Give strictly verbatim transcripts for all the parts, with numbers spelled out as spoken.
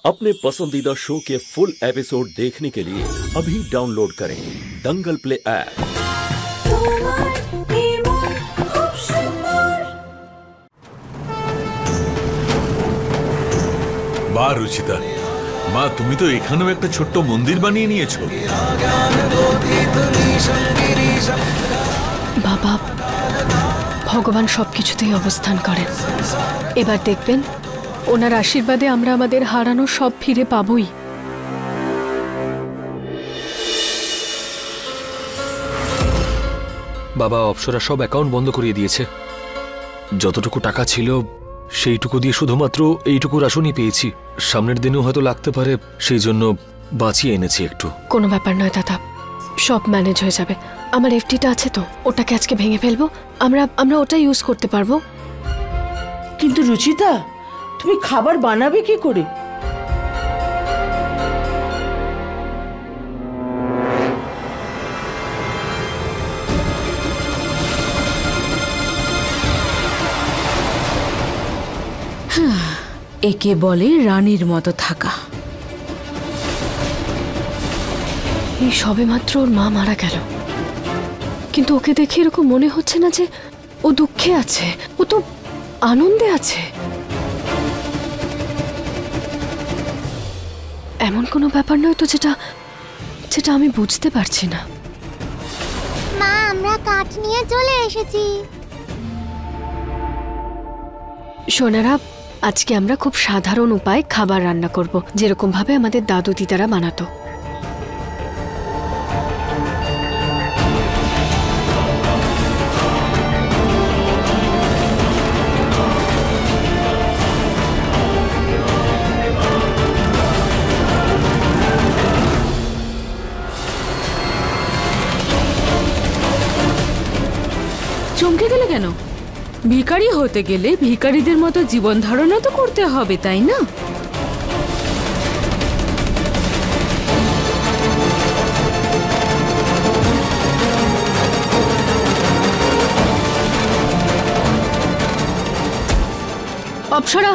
अपने पसंदीदा शो के फुल एपिसोड देखने के लिए अभी डाउनलोड करें दंगल प्ले ऐप। বাহ রুচিতা, মা তুমি তো এখানেও একটা ছোট্ট মন্দির বানিয়ে নিয়েছো। বাবা, ভগবান সবকিছুতেই অবস্থান করেন। এবার দেখবেন ওনার আশীর্বাদে আমরা আমাদের হারানো সব ফিরে পাবই। বাবা, অপ্সরা সব অ্যাকাউন্ট বন্ধ করিয়ে দিয়েছে। যতটুকু টাকা ছিল সেইটুকু দিয়ে শুধুমাত্র এইটুকু রাশনই পেয়েছি। সামনের দিনেও হয়তো লাগতে পারে, সেই জন্য বাঁচিয়ে এনেছি একটু। কোনো ব্যাপার নয় দাদা, সব ম্যানেজ হয়ে যাবে। আমার এফডিটা আছে তো, ওটাকে আজকে ভেঙে ফেলবো, আমরা আমরা ওটা ইউজ করতে পারবো। কিন্তু রুচিতা, তুমি খাবার বানাবে কি করে? একে বলে রানীর মতো থাকা। এই সবে মাত্র ওর মা মারা গেল, কিন্তু ওকে দেখে এরকম মনে হচ্ছে না যে ও দুঃখে আছে, ও তো আনন্দে আছে। এমন কোনো ব্যাপার নয় তো যেটা যেটা আমি বুঝতে পারছি না। মা, আমরা কাঠ নিয়ে চলে এসেছি। সোনারা, আজকে আমরা খুব সাধারণ উপায়ে খাবার রান্না করব, যেরকম ভাবে আমাদের দাদু দিদারা বানাতো। চমকে গেলে কেন? ভিখারি হতে গেলে ভিখারিদের মতো জীবন ধারণা তো করতে হবে, তাই না? অপ্সরা,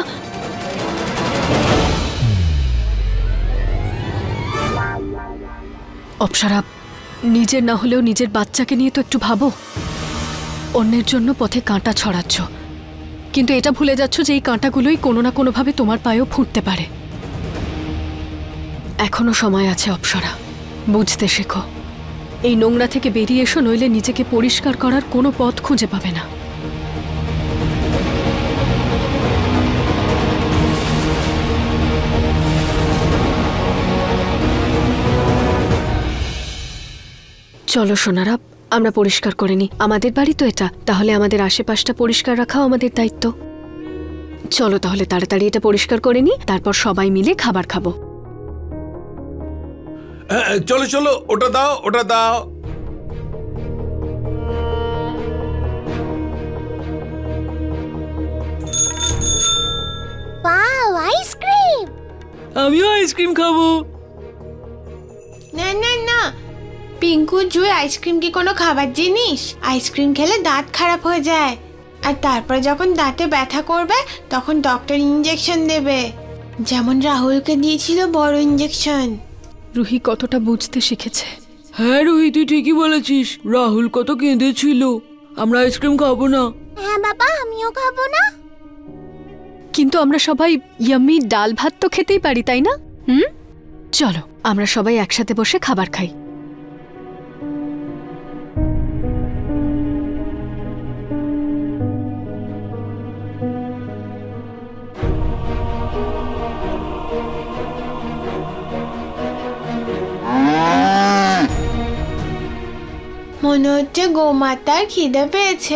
অপ্সরা, নিজের না হলেও নিজের বাচ্চাকে নিয়ে তো একটু ভাবো। অন্যের জন্য পথে কাঁটা ছড়াচ্ছ, কিন্তু এটা ভুলে যাচ্ছ যে এই কাঁটাগুলোই কোনো না কোনোভাবে তোমার পায়েও ফুটতে পারে। এখনো সময় আছে অপ্সরা, বুঝতে শেখো। এই নোংরা থেকে বেরিয়ে এসো, নইলে নিজেকে পরিষ্কার করার কোনো পথ খুঁজে পাবে না। চলো সোনারা, আমরা পরিষ্কার করে নি। আমাদের বাড়ি তো এটা, তাহলে আমাদের আশেপাশটা পরিষ্কার রাখাও আমাদের দায়িত্ব। চলো তাহলে তাড়াতাড়ি এটা পরিষ্কার করে নি, তারপর সবাই মিলে খাবার খাবো। চলো চলো, ওটা দাও, ওটা দাও। Wow, ice cream! আমিও আইসক্রিম খাবো। না না না, পিঙ্কু, জুই, আইসক্রিম কি কোনো খাবার জিনিস? আইসক্রিম খেলে দাঁত খারাপ হয়ে যায়, আর তারপর যখন দাঁতে ব্যথা করবে তখন ডক্টর ইঞ্জেকশন দেবে, যেমন রাহুলকে দিয়েছিল বড় ইঞ্জেকশন। রুহি কতটা বুঝতে শিখেছে। হ্যাঁ রুহি, তুই ঠিকই বলেছিস। রাহুল কত কেঁদেছিল। আমরা আইসক্রিম খাবো না। হ্যাঁ বাবা, আমিও খাবো না। কিন্তু আমরা সবাই ইয়াম্মি ডাল ভাত তো খেতেই পারি, তাই না? হুম, চলো আমরা সবাই একসাথে বসে খাবার খাই। মনে হচ্ছে গোমাতার খিদে পেয়েছে।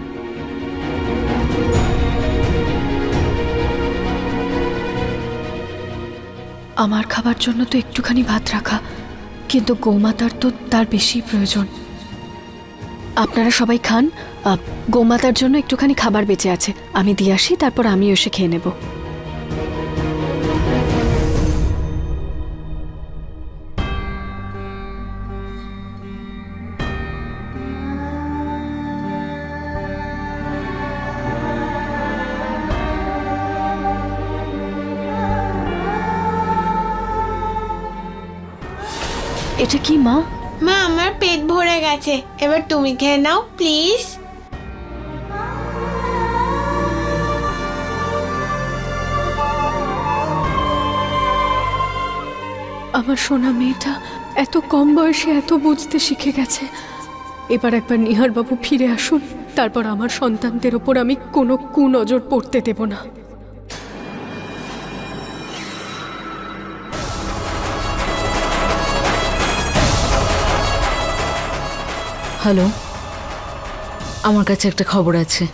আমার খাবার জন্য তো একটুখানি ভাত রাখা, কিন্তু গোমাতার তো তার বেশি প্রয়োজন। আপনারা সবাই খান, গোমাতার জন্য একটুখানি খাবার বেঁচে আছে, আমি দিয়ে আসি, তারপর আমি এসে খেয়ে নেব। এটা কি মা? মা আমার পেট ভরে গেছে, এবার তুমি খেয়ে নাও প্লিজ। আমার সোনা মেয়েটা এত কম বয়সে এত বুঝতে শিখে গেছে। এবার একবার নিহার বাবু ফিরে আসুন, তারপর আমার সন্তানদের ওপর আমি কোনো কুনজর পড়তে দেব না। হ্যালো, আমার কাছে একটা খবর আছে।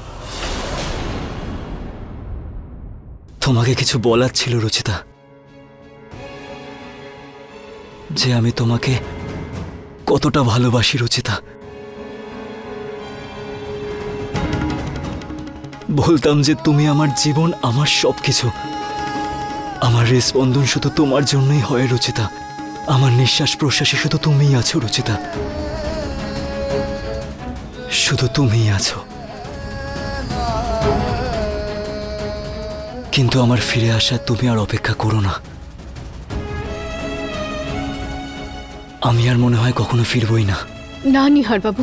তোমাকে কিছু বলার ছিল রুচিতা, যে আমি তোমাকে কতটা ভালোবাসি রুচিতা। বলতাম যে তুমি আমার জীবন, আমার সবকিছু। আমার হৃদস্পন্দন শুধু তোমার জন্যই হয় রুচিতা। আমার নিঃশ্বাস প্রশ্বাসে শুধু তুমিই আছো রুচিতা, শুধু তুমিই আছো। কিন্তু আমার ফিরে আসা তুমি আর অপেক্ষা করো না। আমি আর মনে হয় কখনো ফিরবই না। না নিহার বাবু,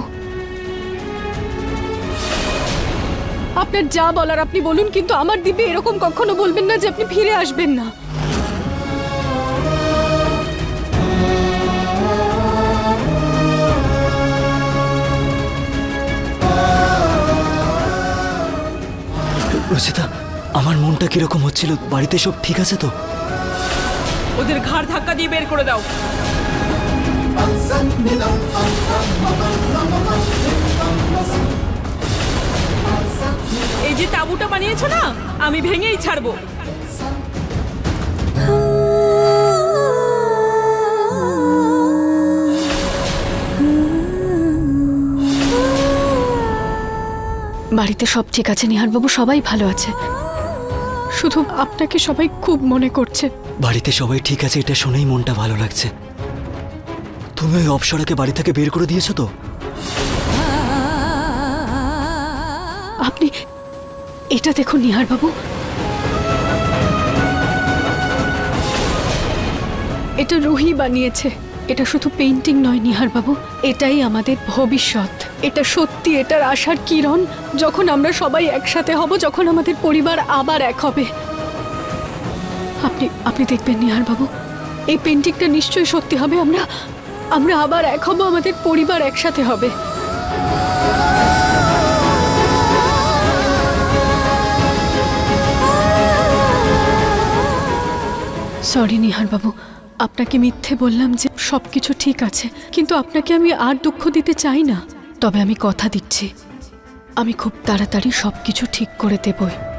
আপনার যা বলার আপনি বলুন, কিন্তু আমার দিব্যে এরকম কখনো বলবেন না যে আপনি ফিরে আসবেন না। রুচিতা, আমার মনটা কিরকম হচ্ছিল। বাড়িতে সব ঠিক আছে তো? ওদের ঘাড় ধাক্কা দিয়ে বের করে দাও। এই যে তাঁবুটা বানিয়েছো না, আমি ভেঙেই ছাড়বো। বাড়িতে সব ঠিক আছে নিহার বাবু, সবাই ভালো আছে। শুধু আপনাকে সবাই খুব মনে করছে। বাড়িতে সবাই ঠিক আছে এটা শুনেই মনটা ভালো লাগছে। তুমি ওই অপসরাকে বাড়ি থেকে বের করে দিয়েছো তো? আপনি এটা দেখুন নিহার বাবু, এটা রুহি বানিয়েছে। এটা শুধু পেইন্টিং নয় নিহার বাবু, এটাই আমাদের ভবিষ্যৎ। এটা সত্যি, এটার আশার কিরণ। যখন আমরা সবাই একসাথে হব, যখন আমাদের পরিবার আবার এক হবে, আপনি আপনি দেখবেন নিহার বাবু, এই পেইন্টিংটা নিশ্চয়ই সত্যি হবে। আমরা আমরা আবার এক হব, আমাদের পরিবার একসাথে হবে। সরি নিহার বাবু, আপনাকে মিথ্যে বললাম যে সবকিছু ঠিক আছে, কিন্তু আপনাকে আমি আর দুঃখ দিতে চাই না। তবে আমি কথা দিচ্ছি, আমি খুব তাড়াতাড়ি সবকিছু ঠিক করে দেবই।